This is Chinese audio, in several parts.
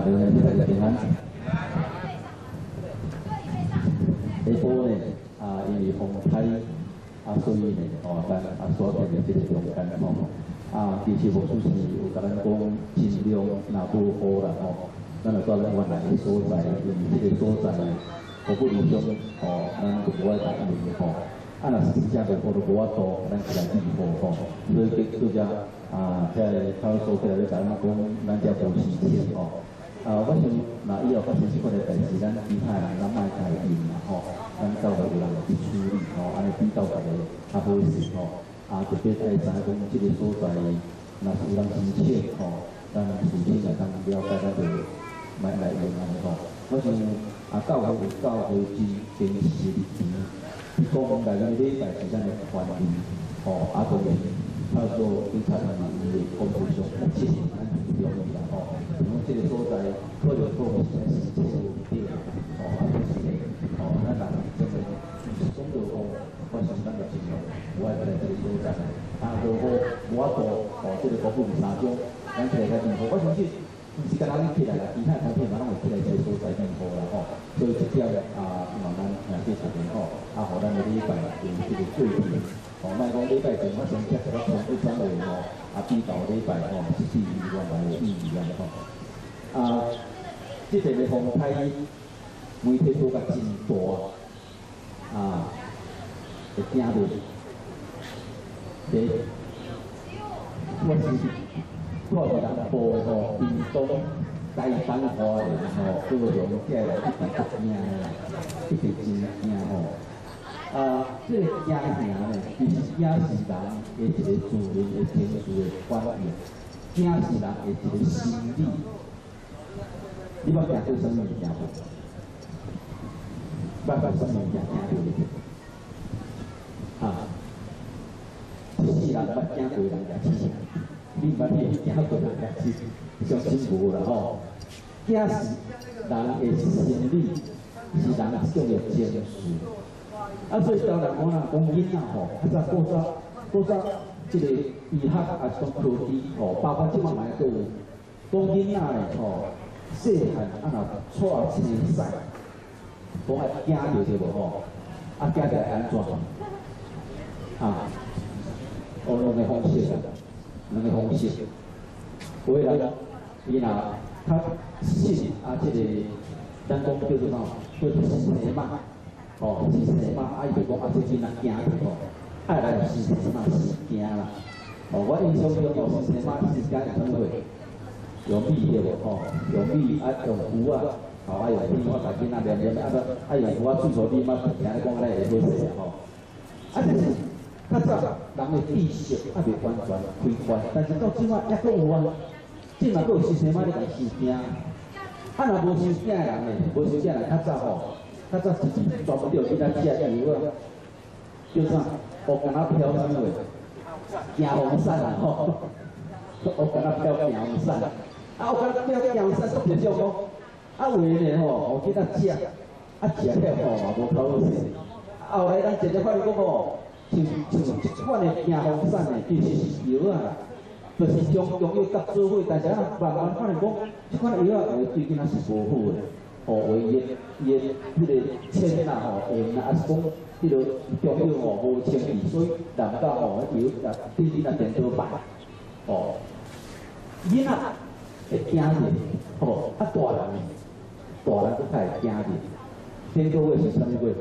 大家平安。下晡呢，因为风台所以呢，咱所在的这个中间其实无就是有甲咱讲尽量若无好啦咱就到咱原来的所在，因为这个所在服务理想咱就无爱答应若是真正袂好，就无法度，咱自来去好所以叫遮在他所起来咧，甲咱讲，咱遮无事情我想，若以后发生即款的代志，咱其他人咱莫太硬啦咱教会有人去处理安尼比较大个较好势特别爱知影讲即个所在，若是有人申请咱事先来通了解，咱就莫来用安尼我想教会有教会真坚持的日子，讲大家礼拜是咱的权利当然。他说警察人员的工作上，这是咱最重要啦因为这个所在可能讲是在实际有对就是咱人真的总就讲，我想咱就尽量有爱在这个所在，就好无法度这个国父三中，咱起来在政府，我相信不是干咱起来啦，其他产品嘛，咱会起来这个所在政府啦所以这条希望咱继续互咱的礼拜有这个对比。莫讲礼拜前我先接一个从一转位比到礼拜14原来的意义这个风台媒体做甲真大会惊到我是看是人报的屏东大东花莲各种起来一直真惊这个家庭呢，其实也是人的一个自然的情绪的反应，也是人的一个心理。你捌惊过什么物件无？捌什么物件惊过？一世人捌惊过人家死，你捌惊过人家死，相信无啦惊是人的心理，是人这种的情绪。所以当然讲啦，讲囡仔较早这个医学是讲科技包括即摆嘛个有讲囡仔咧细汉若带青屎，讲惊着对无惊着会安怎两个方式有个人伊若较信这个咱讲叫做生嘛。是生嘛，伊就讲这囡仔惊爱来是生嘛是惊啦。我印象中是生嘛是惊会怎会？用米对无用米用符用米，我家囡仔念用符水所米嘛，听你讲咱会好势但是较早人的知识未完全开发，但是到即摆还阁有即摆阁有生嘛咧甲生惊。若无生惊的人咧，无生惊的人较早较早是专门着去咱食油叫啥？乌干仔飘啥物话？行红伞乌干仔飘行红伞乌干仔飘行红伞，特别少讲为呢互囡仔食，食了嘛无口好势。后来咱渐渐发现讲像即款的行红伞呢，其实是药就是将药甲做伙，但是慢慢发现讲，即款药对囡仔是无好的。为伊的迄个铅盐还是讲迄个中药无清气，所以人到药对你若变做歹囡仔会惊着大人佫较会惊着。天个月是啥物月？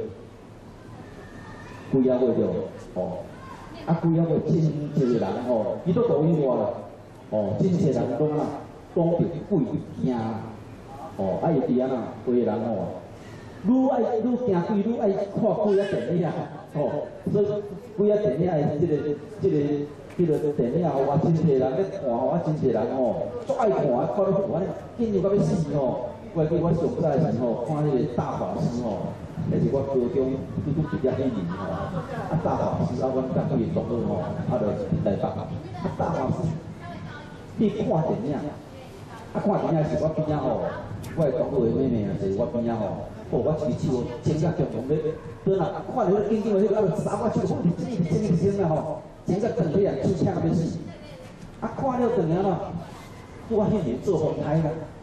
几啊月着几啊月真济人伊都同意我啦真济人讲着鬼惊。伊伫安那为人愈爱愈惊鬼，愈爱看鬼电影所以鬼电影的这个电影我真济人咧看，我真济人足爱看，看到我紧张到要死我记我上早的时看迄个大法师那是我高中拄毕业迄年大法师阮甲伊同学就来北大法师去看电影看电影是我边仔我的同学妹妹是我边仔我一只手整甲强强咧，倒若看到迄紧张的迄个三我手好一声啦整甲断起来，手呛要死。看了断了啦，我迄年做风台啦，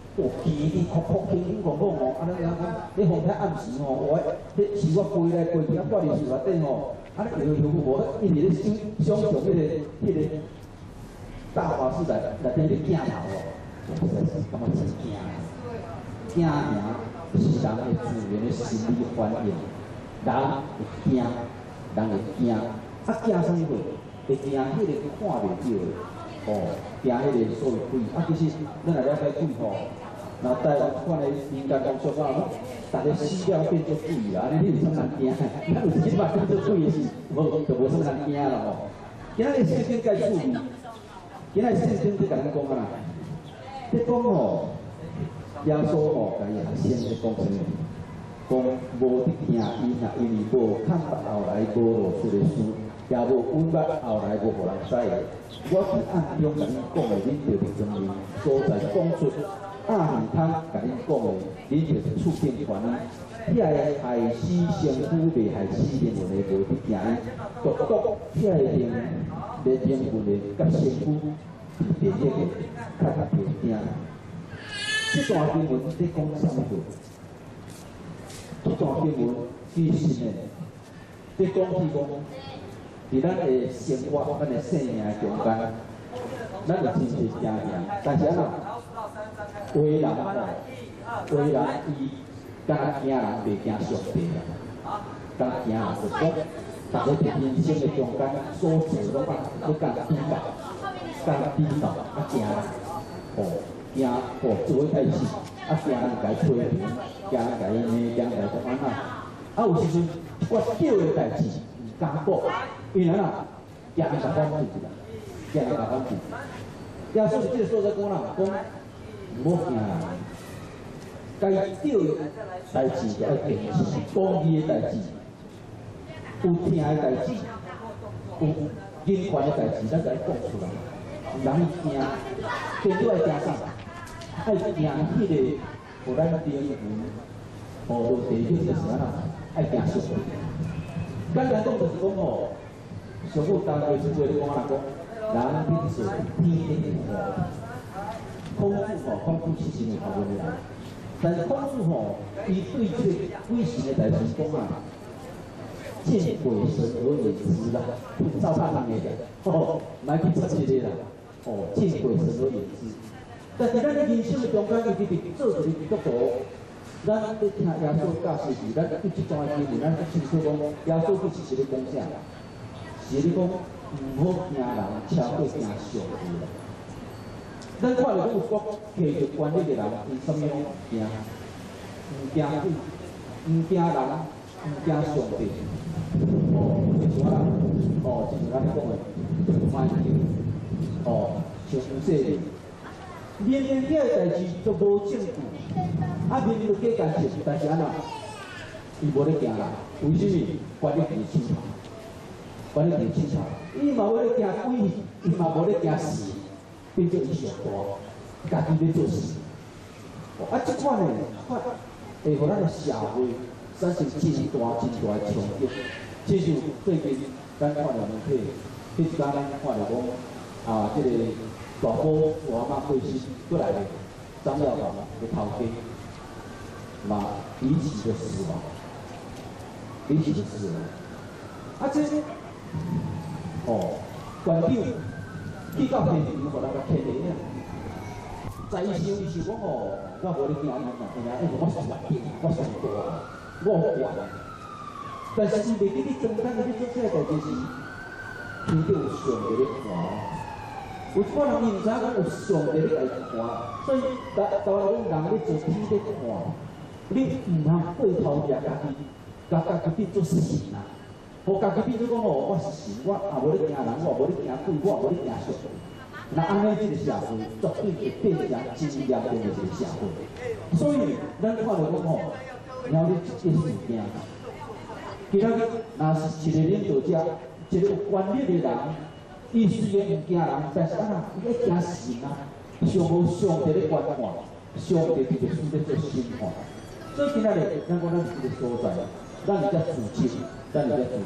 鼻你哭哭轻轻讲讲哦，安尼讲，你风太暗时吼，我迄是我飞来飞去啊，挂伫树内底吼，啊你摇摇无，一直咧想象迄个大华寺内底迄个镜头哦，实在是感觉真惊。惊名是人的自然的心理反应，人会惊，人会惊，啊惊啥物会惊迄个看袂到的，哦，惊迄个所谓鬼，啊其实咱来了解鬼吼。然后台湾款的民间风俗啊，大家死了变做鬼啦，安尼你有啥人惊？咱有即摆变做鬼的是，就无啥人惊啦吼。今仔日圣经介趣味，今仔日圣经在甲咱讲啊啦，你讲吼，耶稣吼，甲伊学生咧讲啥物？讲无得听伊啊，因为无看捌后来无露出的书，也无闻捌后来无互人知的。我是按中甲恁讲的，恁就会证明所在讲出。暗耳通甲恁讲的，恁就是触境传啊！遐个害死生夫未害死灵魂的无得惊伊，独独遐个灵魂的甲生夫是第一个较袂惊。这段经文在讲啥物？这段经文其实呢，在讲是讲，伫咱的生活、咱的生命中间，咱就真是惊惊，但是啊。为人吼，为人伊敢惊人袂惊上帝啦，敢惊人就讲，逐个伫人生的中间所做拢要敢比较，敢比较啊惊人，哦惊哦做伙代志，啊惊人家批评，惊人家伊骂，惊人家讲安那，啊有时阵我少的代志唔敢讲，因为哪，惊人家反对啦，惊人家反对。耶稣是即个所在讲啦，讲。唔好惊人，该对的代志就要坚持，公义的代志，有听的代志，有人权的代志，咱就要讲出来。人惊，最主要惊啥？爱惊迄个，互咱灵魂，落地就是啥啦？爱惊上帝。简单讲就是讲吼，上古当时是做咧讲啦，讲人必是天的话。孔子吼，孔子是真会学问的人，但是孔子吼，伊对这鬼神的代志讲啊，见鬼神而言之啦，照拍人的，哦，莫去出这个啦，哦，见鬼神而言之。但是咱的人生的中间，伊直直做一个基督徒，咱咧听耶稣教示时，咱对这段经文，咱清楚讲，耶稣其实是咧讲啥？是咧讲唔好惊人，超过惊上帝啦。咱看到有国继续管理的人，伊什么样惊？唔惊鬼，唔惊人，唔惊上帝。哦，就是我啦，哦，就是咱讲的反应，哦，像说，明明遐个代志都无证据，啊，明明都假干涉，但是安那，伊无咧惊人，为什么？管理伫清朝，管理伫清朝，伊嘛无咧惊鬼，伊嘛无咧惊事。变做伊上大，家己要做事。啊，即款呢，会互咱的社会产生真大的冲击。这就最近咱看到媒体，迄一咱看到讲啊，这个大埔我阿妈过世过来的张耀堂的头家，嘛离奇的死亡，离奇的死亡。啊，这哦，馆长。去到现场，互咱甲牵连了。在伊是讲吼，我无咧惊人，因为我上大，我上大，我有管。但是伊袂记你中间你做这个代志是，听到有上帝咧看。有一寡人伊毋知影讲有上帝咧来看，所以台湾讲人咧做天咧看，你毋通背头掠家己，家己变做神啊！互家己变做讲吼，我是神，我也无咧惊人，我也无咧惊鬼，我也无咧惊上帝。那安尼，这个社会绝对会变成真严重的一个社会。所以，咱看到讲吼，了解这件事情，其他若是一个领导者，一个有权力的人，伊虽然唔惊人，但是啊，伊要惊神啊，上无上帝咧观看，上帝就会输咧做审判。所以今仔日，咱讲咱一个所在，咱而家自责，咱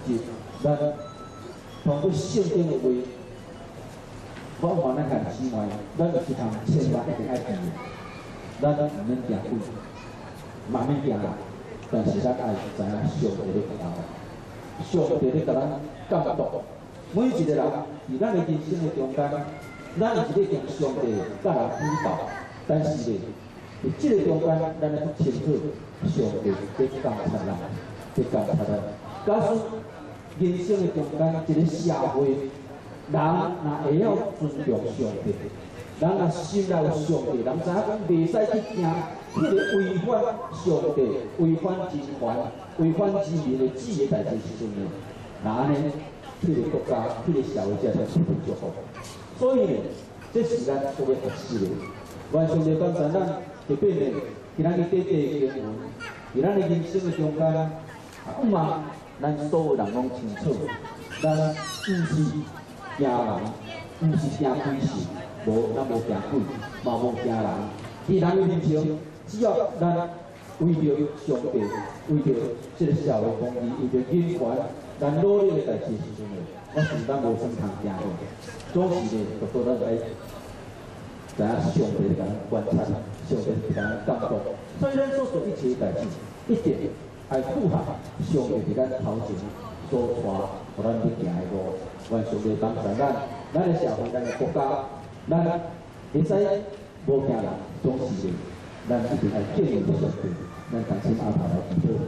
通过圣经的话。我话咱看之外，咱有一项千万一定爱记， 咱毋免惊鬼，嘛免惊人，但是咱爱知影上帝咧教咱，上帝咧甲咱监督。每一个人伫咱的人生的中间，咱是咧向上帝甲人比较，但是咧，伫即个中间，咱要清楚上帝咧监察咱，咧监察咱。假使人生的中间，一个社会，人若会晓尊重上帝，人若心内有上帝，人知影讲袂使去惊迄个违反上帝、违反人权、违反人民的旨意代志时阵呢，那安尼，迄个国家、迄个社会才会受到祝福。所以呢，这是咱所要学习的。愿上帝感谢咱，特别呢，今仔日短短的经文，伫咱的人生的中间，望咱所有人拢清楚，咱毋是惊人，毋是惊鬼神，咱无惊鬼，嘛无惊人。伫人的面前，只要咱为着上帝，为着这个社会公义，为着人权，咱努力的代志时阵呢，我想咱无啥通惊的。总是呢，就到咱来知影上帝甲咱观察，上帝甲咱监督。所以咱所做一切代志，一定爱符合上帝伫咱头前所带，互咱去行的路。愿上帝帮助咱的社会、咱的国家，咱会使无惊人，总是呢，咱一定爱敬畏上帝，咱同心合作来祈祷。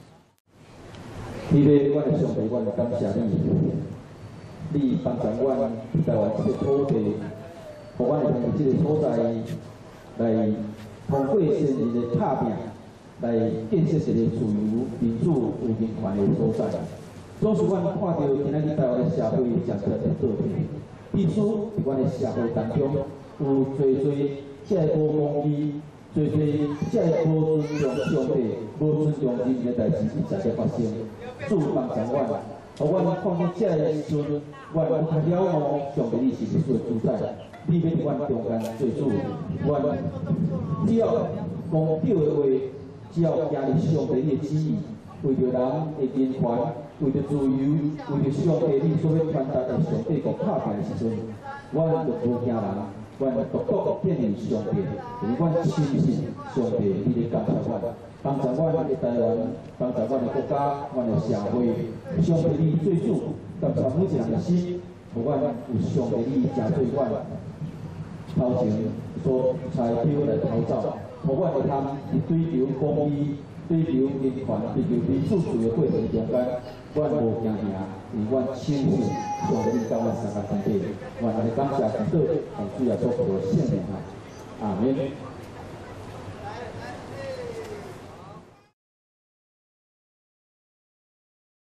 天父，我的上帝，我感谢你，你帮助阮台湾这个土地，互阮会用这个所在来通过先人的拍拼，来建设一个自由、民主、有人权的所在。总是阮看到今仔日台湾的社会渐渐在倒退，彼此伫阮的社会当中有侪这无公义、侪这无尊重上帝、无尊重人民的代志一直在发生。主帮助阮，互阮看到这个时阵，阮有较了悟上帝你是耶稣的主宰，你要伫阮中间做主，阮只要讲对的话，只要行入上帝你的旨意，为着人的人权。为着自由，为着上帝你所要传达的上帝国拍拼的时阵，阮就无惊人，阮独独建立上帝，因为阮深信上帝你咧监察阮，帮助阮的台湾，帮助阮的国家，阮的社会，上帝你做主，监察每一人的心，互阮有上帝你正对阮头前所彩票来投走，互阮会通伫追求公义。追求人权、追求民主自由过程中间，阮无惊吓，因为阮相信上帝甲阮三个天地，阮来感谢祈祷，奉主耶稣基督的圣名啊，阿门。